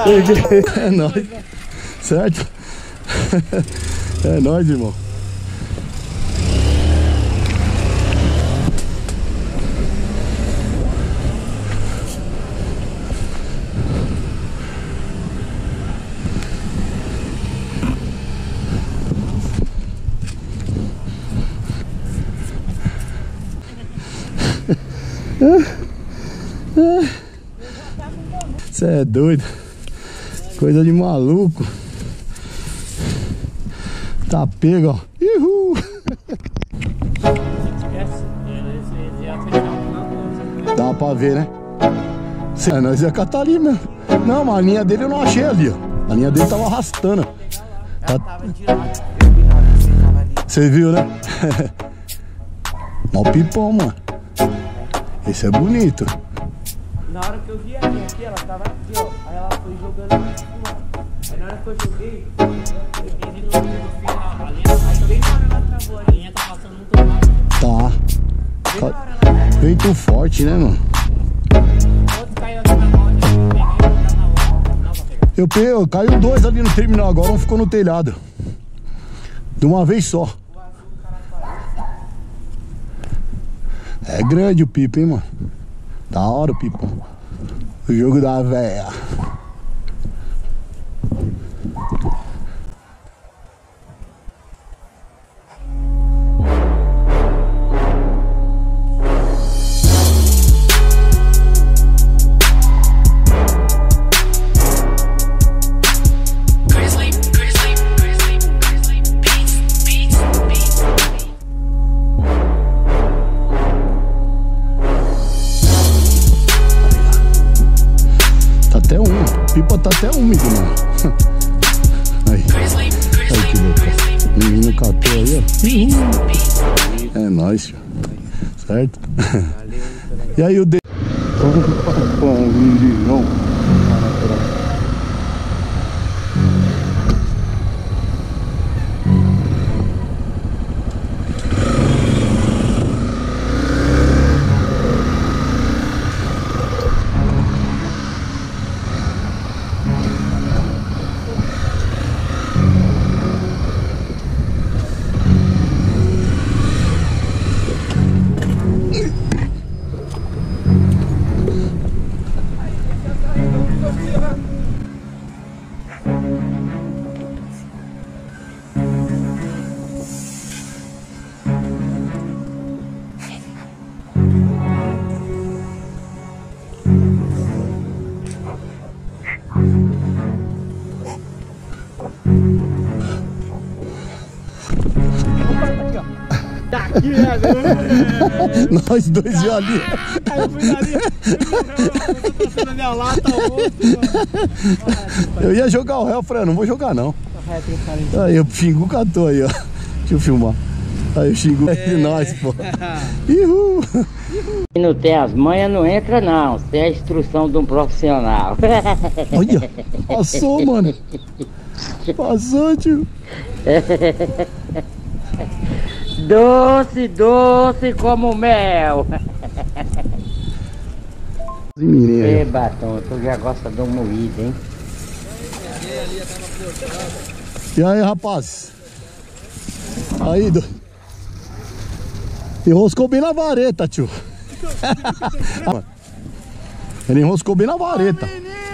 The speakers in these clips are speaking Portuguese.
É nóis. Certo? É nóis, irmão. Você é doido. Coisa de maluco. Tá pego, ó. Uhul. Dá pra ver, né? Nós ia catar ali mesmo. Não, mas a linha dele eu não achei ali, ó. A linha dele tava arrastando. Você viu, né? Mó pipão, mano. Esse é bonito. Na hora que eu vi a linha aqui, ela tava aqui, ó. Aí ela foi jogando mais pro lado. Aí na hora que eu joguei, eu vi no final. A linha tá bem na hora ela travou. A linha tá passando muito rápido. Tá. Bem na hora ela travou. Vento forte, né, mano? Outro caiu aqui na mão, eu peguei, eu tava na hora. Não, pra pegar. Caiu dois ali no terminal, agora um ficou no telhado. De uma vez só. É grande o pipo, hein, mano? Da hora o pipo. O jogo da véia. Pipa tá até úmido, mano. Aí. Aí que louco. O menino catou aí, ó. É nóis, tio. Certo? E aí o de... Daqui, né? Nós dois viu ali. Aí eu fui ali, eu tô passando a minha lata, eu ia jogar o réu, eu falei, não vou jogar não. Aí o Xingu catou aí, ó. Deixa eu filmar. Aí o Xingu é nós, pô. Uhul. Se não tem as manhas, não entra não. Tem a instrução de um profissional. Olha, passou, mano. Passou, tio. Doce, doce como mel. Ei, Batom, tu já gosta do moído, hein? E aí, rapaz? Aí, enroscou bem na vareta, tio. Ele enroscou bem na vareta.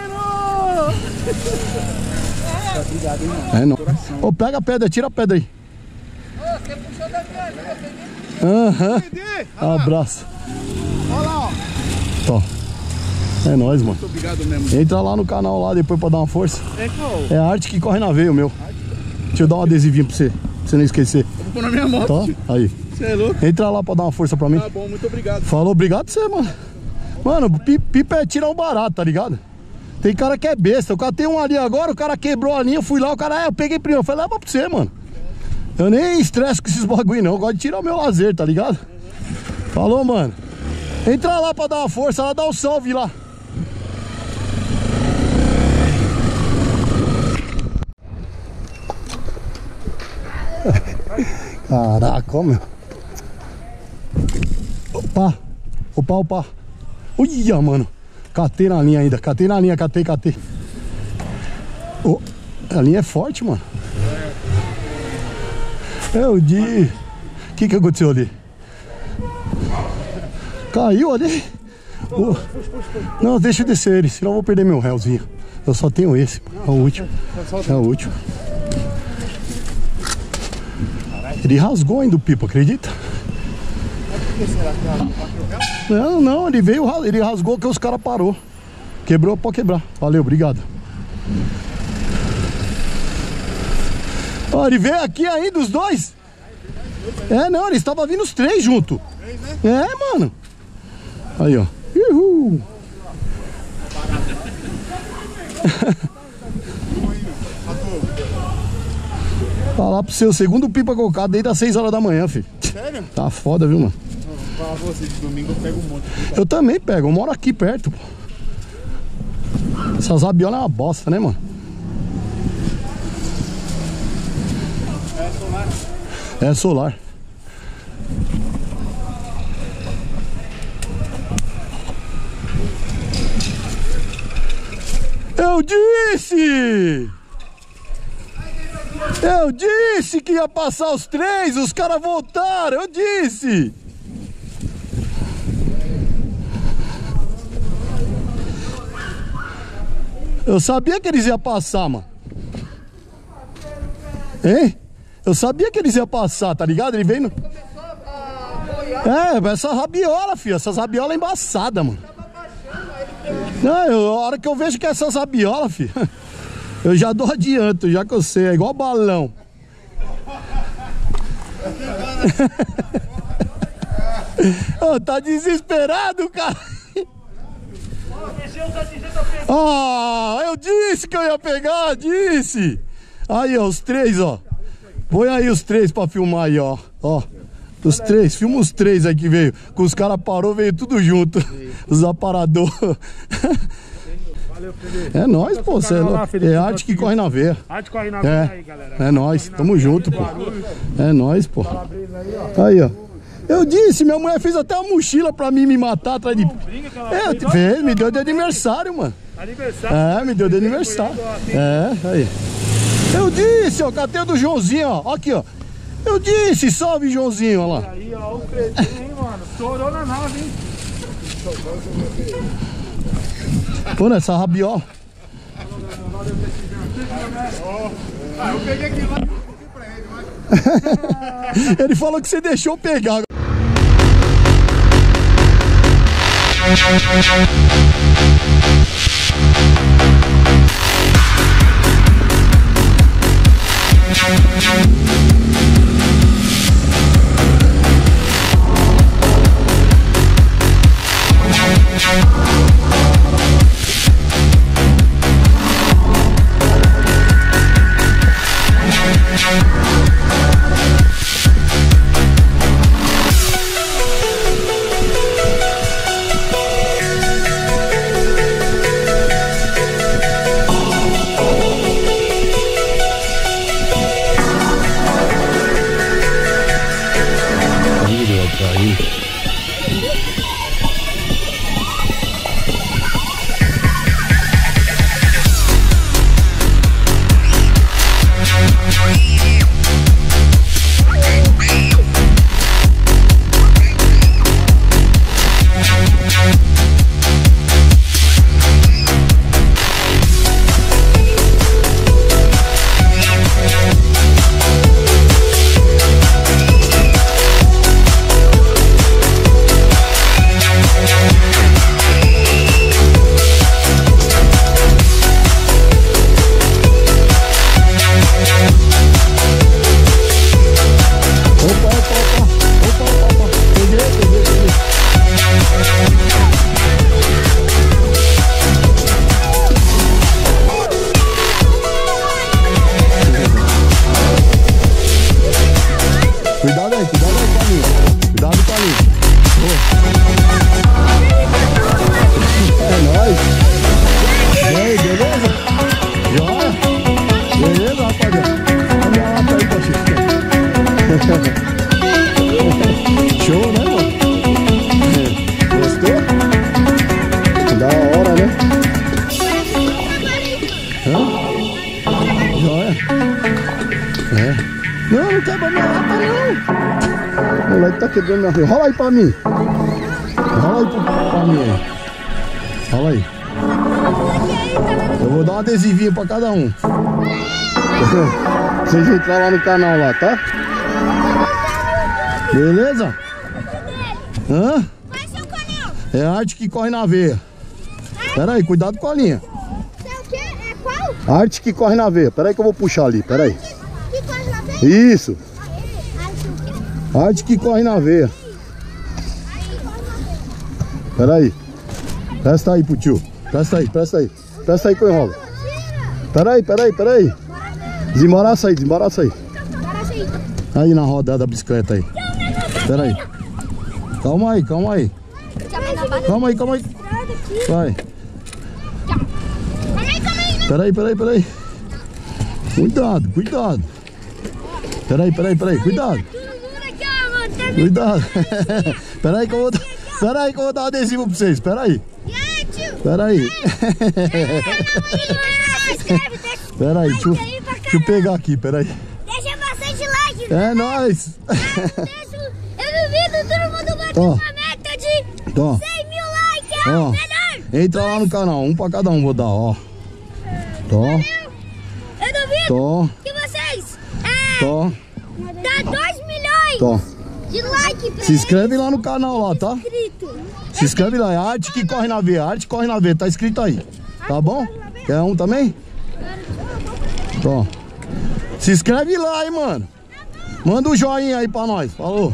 É, não. Ô, pega a pedra, tira a pedra aí. Você puxou da minha linha, Aham. Abraço. olha lá, ó. Ó. É nóis, mano. Muito obrigado mesmo. Entra lá no canal lá depois pra dar uma força. É qual? É a arte que corre na veia, o meu. Deixa eu dar um adesivinho pra você não esquecer. Eu vou pôr na minha moto. Tá? Aí. Você é louco? Entra lá pra dar uma força pra mim. Tá bom, muito obrigado. Falou, obrigado você, mano. Mano, pipa é tirar um barato, tá ligado? Tem cara que é besta. O cara tem um ali agora, o cara quebrou a linha, eu fui lá, o cara, eu peguei primeiro. Eu falei, leva pra você, mano. Eu nem estresso com esses bagulho não, eu gosto de tirar o meu lazer, tá ligado? Falou, mano. Entra lá pra dar uma força, lá dá um salve lá. Caraca, ó, meu. Opa, opa, opa. Olha, mano. Catei na linha ainda, catei na linha, catei. Oh, a linha é forte, mano. É o de... O que aconteceu ali? Caiu ali? Oh. Não, deixa eu descer ele, senão eu vou perder meu réuzinho. Eu só tenho esse, é o último. É o último. Ele rasgou ainda o pipo, acredita? Não, ele veio, ele rasgou que os caras parou. Quebrou, pode quebrar. Valeu, obrigado. Ó, ele veio aqui ainda, os dois. É, não, eles estavam vindo os três junto. É, mano. Aí, ó. Uhul. Falar pro seu segundo pipa colocado desde as 6 horas da manhã, filho. Sério? Tá foda, viu, mano? Falar pra você, de domingo eu pego um monte. Eu também pego, eu moro aqui perto, pô. Essas rabiolas é uma bosta, né, mano? É solar? É solar. Eu disse! Eu disse que ia passar os três, os caras voltaram, eu disse! Eu sabia que eles iam passar, mano. Hein? Eu sabia que eles iam passar, tá ligado? Ele veio no... É, essa rabiola, filho. Essas rabiolas embaçadas, mano. Não, a hora que eu vejo que é essas rabiolas, filho, eu já dou adianto, já que eu sei. É igual balão. Oh, tá desesperado, cara. Ah, eu disse que eu ia pegar, disse. Aí, ó, os três, ó. Põe aí os três pra filmar aí, ó. Ó, os três, filma os três aí que veio. Com os caras parou, veio tudo junto. Os aparadores. Valeu, Felipe. É nóis, pô. É arte que corre na veia. Arte corre na veia aí, galera. É nóis, tamo junto, pô. É nóis, pô. Aí, ó. Eu disse, minha mulher fez até uma mochila pra mim me matar atrás de... É, fez, me deu de aniversário, mano. Aniversário? É, me deu de aniversário. É, aí. Eu disse, ó, catei o do Joãozinho, ó. Aqui, ó. Eu disse, salve, Joãozinho, ó lá. Aí, ó, o cretinho, hein, mano. Estourou na nave, hein? Pô, nessa rabiola. Ah, eu peguei aqui lá. Ele falou que você deixou eu pegar. Show, né, mano? Gostou? Da hora, né? Hã? quebra minha lata não. O moleque tá quebrando minha frente. Rola aí pra mim. Rola aí pra mim aí. Rola aí. Eu vou dar um adesivinho pra cada um. Pra vocês entrarem lá no canal lá, tá? Beleza? Hã? É a arte que corre na veia. Pera aí, cuidado com a linha. É o quê? É qual? Arte que corre na veia. Pera aí que eu vou puxar ali, pera aí. Que corre na veia? Isso. Arte que corre na veia. Pera aí. Presta aí pro tio. Presta aí, presta aí. Presta aí que eu enrolo. Pera aí. Desembaraça aí, Aí na roda da bicicleta aí. Pera aí. Calma aí. Vai. Pera aí. Cuidado. Pera aí, cuidado. Pera aí que eu vou dar um adesivo pra vocês. Pera aí. Pera aí, deixa eu pegar aqui, pera aí. Deixa bastante like. É nóis. Eu duvido todo mundo bater uma meta de 100 mil likes. É o melhor. Entra lá no canal, um pra cada um vou dar, ó. Eu duvido que vocês dá 2 milhões de like pra Se inscreve lá no canal lá, tá? inscrito. Se inscreve lá, é a arte que corre na veia, tá escrito aí. Tá bom? Quer um também? Tó. Se inscreve lá, hein, mano. Manda um joinha aí pra nós. Falou.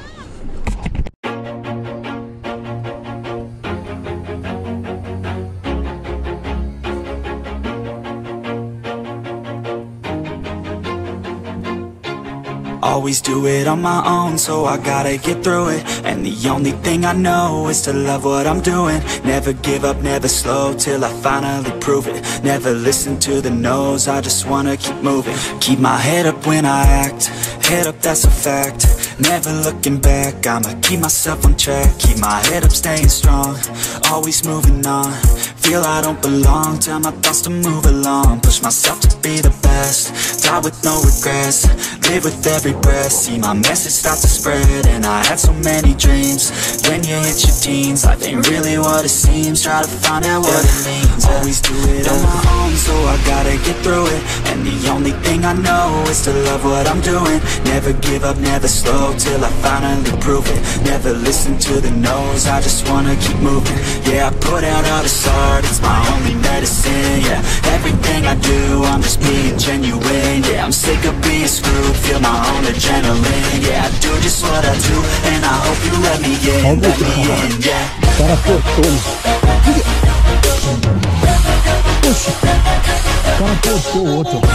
Always do it on my own, so I gotta get through it. And the only thing I know is to love what I'm doing. Never give up, never slow, till I finally prove it. Never listen to the no's, I just wanna keep moving. Keep my head up when I act, head up, that's a fact. Never looking back, I'ma keep myself on track. Keep my head up, staying strong, always moving on. Feel I don't belong, tell my thoughts to move along. Push myself to be the best, die with no regrets. Live with every breath, see my message start to spread. And I had so many dreams, when you hit your teens, life ain't really what it seems. Try to find out what it means. Always do it on my own, so I gotta get through it. And the only thing I know is to love what I'm doing. Never give up, never slow, till I finally prove it. Never listen to the no's, I just wanna keep moving. Yeah, I put out all this art, it's my only medicine. Yeah, everything I do, I'm just being genuine. Yeah, I'm sick of being screwed, feel my own adrenaline. Yeah, I do just what I do, and I hope you let me in, yeah. Cara cortou. Poxa, o cara cortou o outro.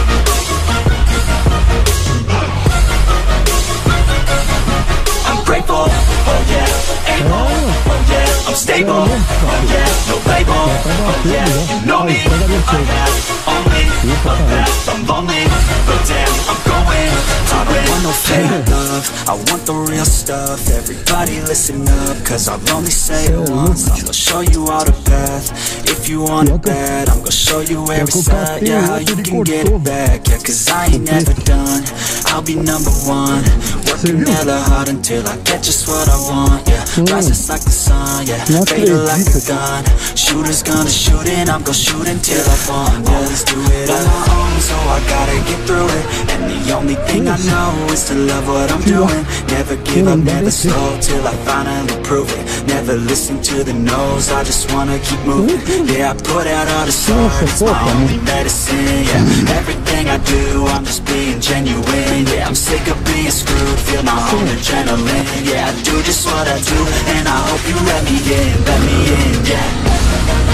I'm grateful, oh yeah, able, oh yeah, I'm stable, oh yeah, no label, oh yeah, you know me, I have only a path, I'm lonely, but damn, I'm going, I want no fake love, I want the real stuff. Everybody listen up, cause I'll only say it once. I'm gonna show you all the path, if you want it bad, I'm gonna show you every side, yeah, how you can get it back. Yeah, cause I ain't never done, I'll be number one. Working hella hard until I get just what I want, yeah. Rises like the sun, yeah. Fatal like a gun. Shooters gonna shoot and I'm gonna shoot until I fall, yeah. Always do it on my own, so I gotta get through it. And the only thing I know is to love what I'm doing. Never give up, never slow, till I finally prove it. Never listen to the no's, I just wanna keep moving. Yeah, I put out all the art, it's my only medicine, yeah. Everything I do, I'm just being genuine. Yeah, I'm sick of being screwed, feel my own adrenaline. Yeah, I do just what I do, and I hope you let me in, yeah.